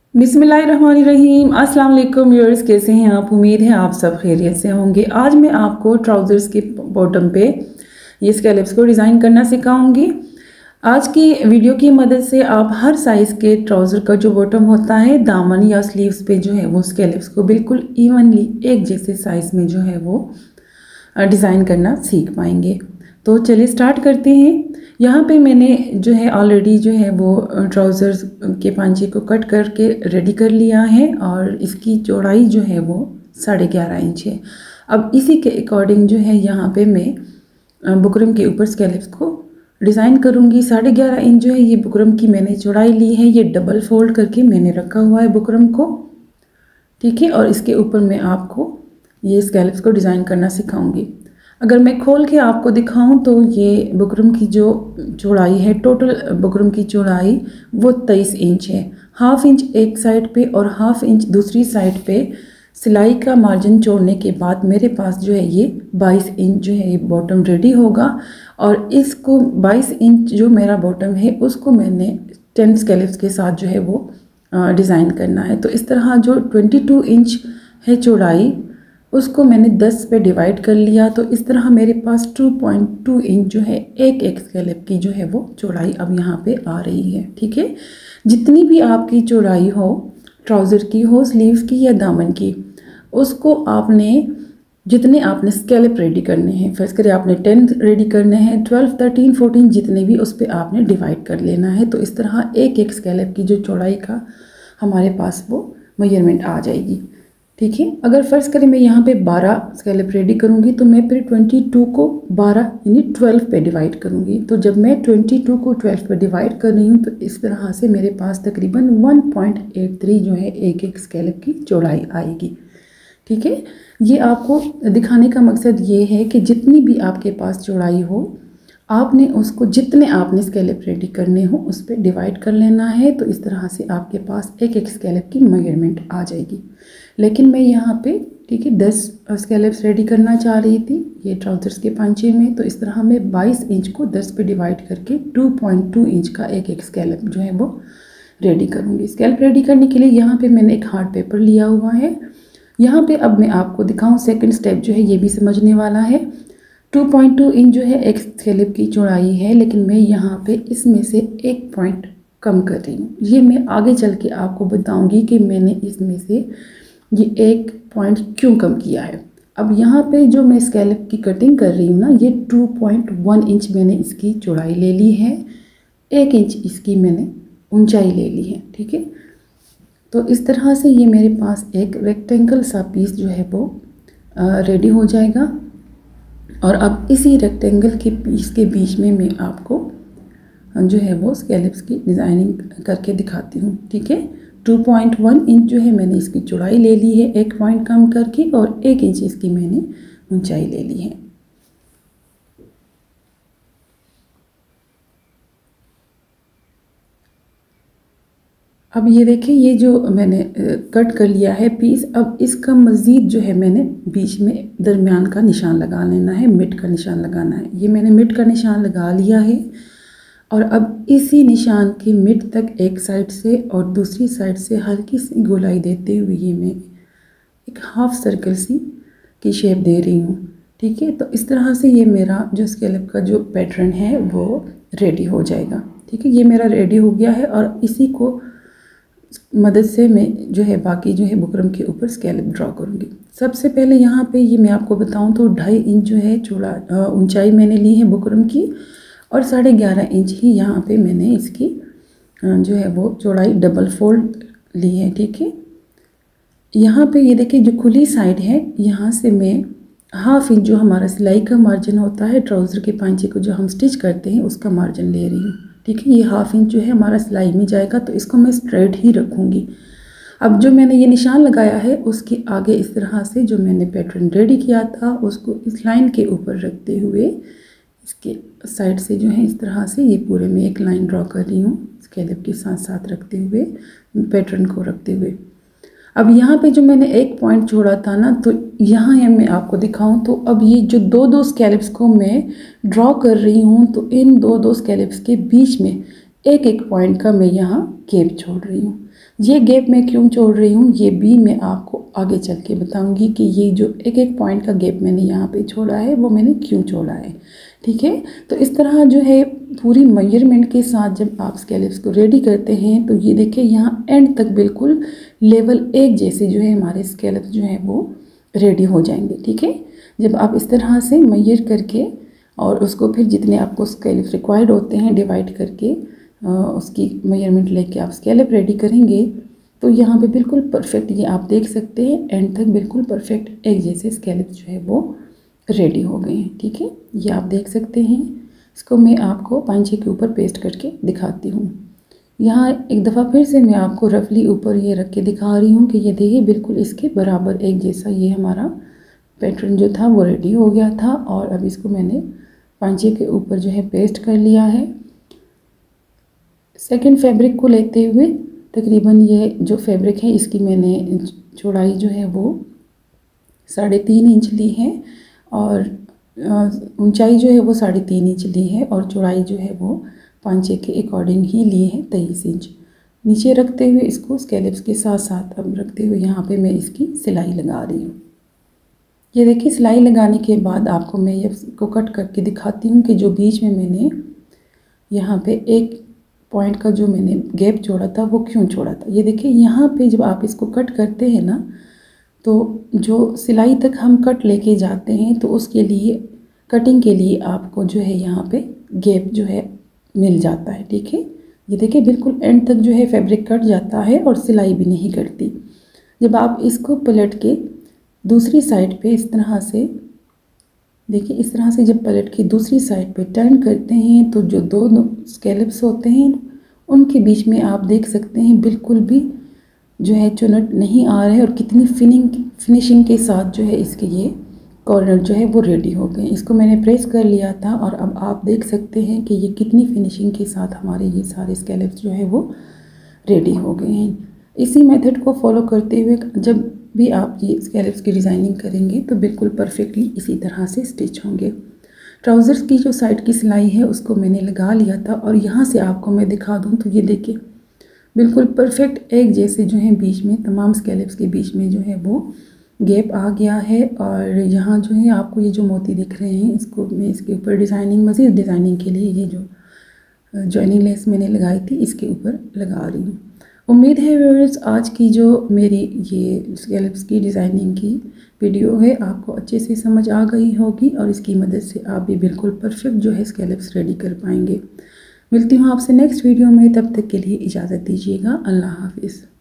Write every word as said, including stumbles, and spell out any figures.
बिस्मिल्लाहिर्रहमानिर्रहीम। अस्सलाम वालेकुम व्यूअर्स, कैसे हैं आप? उम्मीद है आप सब खैरियत से होंगे। आज मैं आपको ट्राउज़र्स के बॉटम पे ये स्कैलप्स को डिज़ाइन करना सिखाऊंगी। आज की वीडियो की मदद से आप हर साइज़ के ट्राउज़र का जो बॉटम होता है दामन या स्लीव्स पे जो है वो स्कैलप्स को बिल्कुल इवनली एक जैसे साइज़ में जो है वो डिज़ाइन करना सीख पाएंगे। तो चलिए स्टार्ट करते हैं। यहाँ पे मैंने जो है ऑलरेडी जो है वो ट्राउज़र्स के पांचे को कट करके रेडी कर लिया है और इसकी चौड़ाई जो है वो साढ़े ग्यारह इंच है। अब इसी के अकॉर्डिंग जो है यहाँ पे मैं बुकरम के ऊपर स्कैलप्स को डिज़ाइन करूँगी। साढ़े ग्यारह इंच जो है ये बुकरम की मैंने चौड़ाई ली है। ये डबल फोल्ड करके मैंने रखा हुआ है बुकरम को, ठीक है। और इसके ऊपर मैं आपको ये स्कैलप्स को डिज़ाइन करना सिखाऊंगी। अगर मैं खोल के आपको दिखाऊं तो ये बुकरम की जो चौड़ाई है, टोटल बुकरम की चौड़ाई वो तेईस इंच है। हाफ इंच एक साइड पे और हाफ इंच दूसरी साइड पे सिलाई का मार्जिन जोड़ने के बाद मेरे पास जो है ये बाईस इंच जो है ये बॉटम रेडी होगा। और इसको बाईस इंच जो मेरा बॉटम है उसको मैंने टेन स्कैलप्स के साथ जो है वो डिज़ाइन करना है। तो इस तरह जो बाईस इंच है चौड़ाई उसको मैंने दस पे डिवाइड कर लिया। तो इस तरह मेरे पास दो पॉइंट दो इंच जो है एक एक स्कैलप की जो है वो चौड़ाई अब यहाँ पे आ रही है, ठीक है। जितनी भी आपकी चौड़ाई हो, ट्राउज़र की हो, स्लीव्स की या दामन की, उसको आपने जितने आपने स्कैलप रेडी करने हैं, फर्स्ट करें आपने टेन रेडी करने हैं, ट्वेल्व थर्टीन फोर्टीन जितने भी उस पर आपने डिवाइड कर लेना है। तो इस तरह एक एक स्कैलप की जो चौड़ाई का हमारे पास वो मेजरमेंट आ जाएगी, ठीक है। अगर फ़र्ज़ करें मैं यहाँ पे बारह स्कैलप रेडी करूँगी तो मैं फिर बाईस को बारह यानी बारह पे डिवाइड करूँगी। तो जब मैं बाईस को बारह पे डिवाइड कर रही हूँ तो इस तरह से मेरे पास तकरीबन एक पॉइंट आठ तीन जो है एक एक स्कैलप की चौड़ाई आएगी, ठीक है। ये आपको दिखाने का मकसद ये है कि जितनी भी आपके पास चौड़ाई हो आपने उसको जितने आपने स्कैलप रेडी करने हो उस पर डिवाइड कर लेना है। तो इस तरह से आपके पास एक एक स्कैलप की मेजरमेंट आ जाएगी। लेकिन मैं यहाँ पे ठीक है दस स्कैलप्स रेडी करना चाह रही थी ये ट्राउज़र्स के पांचे में। तो इस तरह मैं बाईस इंच को दस पे डिवाइड करके दो पॉइंट दो इंच का एक एक स्कैलप जो है वो रेडी करूँगी। स्कैलप रेडी करने के लिए यहाँ पे मैंने एक हार्ड पेपर लिया हुआ है। यहाँ पे अब मैं आपको दिखाऊँ सेकेंड स्टेप जो है ये भी समझने वाला है। दो पॉइंट दो इंच जो है एक स्कैलप की चौड़ाई है, लेकिन मैं यहाँ पे इसमें से एक पॉइंट कम कर रही हूँ। ये मैं आगे चल के आपको बताऊँगी कि मैंने इसमें से ये एक पॉइंट क्यों कम किया है। अब यहाँ पे जो मैं स्कैलप की कटिंग कर रही हूँ ना, ये दो पॉइंट एक इंच मैंने इसकी चौड़ाई ले ली है, एक इंच इसकी मैंने ऊंचाई ले ली है, ठीक है। तो इस तरह से ये मेरे पास एक रेक्टेंगल सा पीस जो है वो रेडी हो जाएगा। और अब इसी रेक्टेंगल के पीस के बीच में मैं आपको जो है वो स्कैलप्स की डिज़ाइनिंग करके दिखाती हूँ, ठीक है। दो पॉइंट एक इंच जो है मैंने इसकी चौड़ाई ले ली है एक पॉइंट कम करके, और एक इंच इसकी मैंने ऊंचाई ले ली है। अब ये देखें ये जो मैंने कट कर लिया है पीस, अब इसका मज़ीद जो है मैंने बीच में दरमियान का निशान लगा लेना है, मिड का निशान लगाना है। ये मैंने मिड का निशान लगा लिया है। और अब इसी निशान के मिड तक एक साइड से और दूसरी साइड से हल्की सी गोलाई देते हुए ये मैं एक हाफ सर्कल सी की शेप दे रही हूँ, ठीक है। तो इस तरह से ये मेरा जो स्कैलप का जो पैटर्न है वो रेडी हो जाएगा, ठीक है। ये मेरा रेडी हो गया है और इसी को मदद से मैं जो है बाकी जो है बुकरम के ऊपर स्कैलप ड्रॉ करूँगी। सबसे पहले यहाँ पे ये मैं आपको बताऊँ तो ढाई इंच जो है चौड़ा ऊंचाई मैंने ली है बुकरम की, और साढ़े ग्यारह इंच ही यहाँ पे मैंने इसकी जो है वो चौड़ाई डबल फोल्ड ली है, ठीक है। यहाँ पे ये देखिए जो खुली साइड है यहाँ से मैं हाफ इंच जो हमारा सिलाई का मार्जिन होता है ट्राउज़र के पांचे को जो हम स्टिच करते हैं उसका मार्जिन ले रही हूँ, ठीक है। ये हाफ इंच जो है हमारा सिलाई में जाएगा तो इसको मैं स्ट्रेट ही रखूँगी। अब जो मैंने ये निशान लगाया है उसके आगे इस तरह से जो मैंने पैटर्न रेडी किया था उसको इस लाइन के ऊपर रखते हुए इसके साइड से जो है इस तरह से ये पूरे में एक लाइन ड्रॉ कर रही हूँ स्कैलप के साथ साथ रखते हुए, पैटर्न को रखते हुए। अब यहाँ पे जो मैंने एक पॉइंट छोड़ा था ना, तो यहाँ ये मैं आपको दिखाऊं तो अब ये जो दो दो स्कैलप्स को मैं ड्रॉ कर रही हूँ तो इन दो दो स्कैलप्स के बीच में एक एक पॉइंट का मैं यहाँ गैप छोड़ रही हूँ। ये गैप मैं क्यों छोड़ रही हूँ ये भी मैं आपको आगे चल के बताऊँगी कि ये जो एक एक पॉइंट का गैप मैंने यहाँ पे छोड़ा है वो मैंने क्यों छोड़ा है। ठीक है, तो इस तरह जो है पूरी मेजरमेंट के साथ जब आप स्कैलप्स को रेडी करते हैं तो ये देखिए यहाँ एंड तक बिल्कुल लेवल एक जैसे जो है हमारे स्कैलप्स जो है वो रेडी हो जाएंगे। ठीक है, जब आप इस तरह से मेजर करके और उसको फिर जितने आपको स्कैलप्स रिक्वायर्ड होते हैं डिवाइड करके उसकी मेजरमेंट लेके आप स्कैलप रेडी करेंगे तो यहाँ पे बिल्कुल परफेक्ट ये आप देख सकते हैं एंड तक बिल्कुल परफेक्ट एक जैसे स्कैलप जो है वो रेडी हो गए हैं। ठीक है, ये आप देख सकते हैं। इसको मैं आपको पांचे के ऊपर पेस्ट करके दिखाती हूँ। यहाँ एक दफ़ा फिर से मैं आपको रफली ऊपर ये रख के दिखा रही हूँ कि ये देखिए बिल्कुल इसके बराबर एक जैसा ये हमारा पैटर्न जो था वो रेडी हो गया था और अब इसको मैंने पांचे के ऊपर जो है पेस्ट कर लिया है। सेकंड फैब्रिक को लेते हुए तकरीबन ये जो फैब्रिक है इसकी मैंने चौड़ाई जो है वो साढ़े तीन इंच ली है और ऊंचाई जो है वो साढ़े तीन इंच ली है और चौड़ाई जो है वो पांचे के अकॉर्डिंग ही ली है तेईस इंच। नीचे रखते हुए इसको स्कैलप्स के साथ साथ अब रखते हुए यहाँ पे मैं इसकी सिलाई लगा रही हूँ। ये देखिए सिलाई लगाने के बाद आपको मैं ये इसको कट करके दिखाती हूँ कि जो बीच में मैंने यहाँ पे एक पॉइंट का जो मैंने गैप छोड़ा था वो क्यों छोड़ा था। ये देखिए यहाँ पे जब आप इसको कट करते हैं ना तो जो सिलाई तक हम कट लेके जाते हैं तो उसके लिए कटिंग के लिए आपको जो है यहाँ पे गैप जो है मिल जाता है। ठीक है, ये देखिए बिल्कुल एंड तक जो है फैब्रिक कट जाता है और सिलाई भी नहीं कटती। जब आप इसको पलट के दूसरी साइड पे इस तरह से देखिए इस तरह से जब पलट के दूसरी साइड पे टर्न करते हैं तो जो दो स्कैलप्स होते हैं उनके बीच में आप देख सकते हैं बिल्कुल भी जो है चुनट नहीं आ रहा है और कितनी फिनिंग फिनिशिंग के साथ जो है इसके ये कॉर्नर जो है वो रेडी हो गए। इसको मैंने प्रेस कर लिया था और अब आप देख सकते हैं कि ये कितनी फिनिशिंग के साथ हमारे ये सारे स्कैलप्स जो है वो रेडी हो गए हैं। इसी मेथड को फॉलो करते हुए जब भी आप ये स्कैलप्स की डिज़ाइनिंग करेंगे तो बिल्कुल परफेक्टली इसी तरह से स्टिच होंगे। ट्राउज़र्स की जो साइड की सिलाई है उसको मैंने लगा लिया था और यहाँ से आपको मैं दिखा दूँ तो ये देखिए बिल्कुल परफेक्ट एक जैसे जो है बीच में तमाम स्कैलप्स के बीच में जो है वो गैप आ गया है और यहाँ जो है आपको ये जो मोती दिख रहे हैं इसको मैं इसके ऊपर डिज़ाइनिंग मज़ीद डिज़ाइनिंग के लिए ये जो जॉइनिंग लेस मैंने लगाई थी इसके ऊपर लगा रही हूँ। उम्मीद है व्यूअर्स आज की जो मेरी ये स्कैलप्स की डिज़ाइनिंग की वीडियो है आपको अच्छे से समझ आ गई होगी और इसकी मदद से आप भी बिल्कुल परफेक्ट जो है स्कैलप्स रेडी कर पाएंगे। मिलती हूँ आपसे नेक्स्ट वीडियो में, तब तक के लिए इजाज़त दीजिएगा। अल्लाह हाफिज़।